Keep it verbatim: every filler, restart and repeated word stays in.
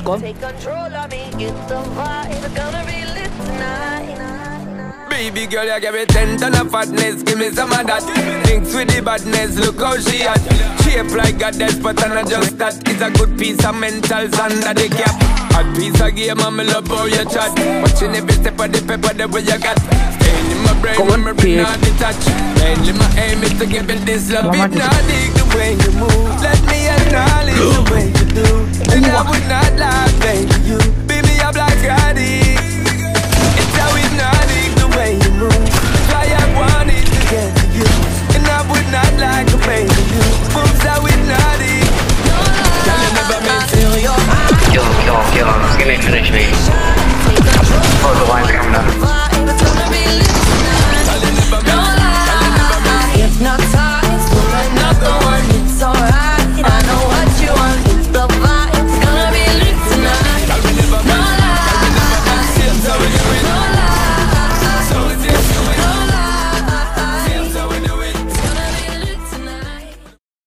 Come. Take control of me, get the vibe. It's gonna be lit tonight. Baby girl, you give me ten ton of fatness, give me some of that. Thinks with the badness, look how she at. Shape like a death, but I'm not just that. It's a good piece of mentals under the cap. Hot piece of game, I'm love how you chat. Watching every step of the pepper, the way you got. In my brain, Come on, memory not detached. Mainly my aim is to give it this love. It not dig the way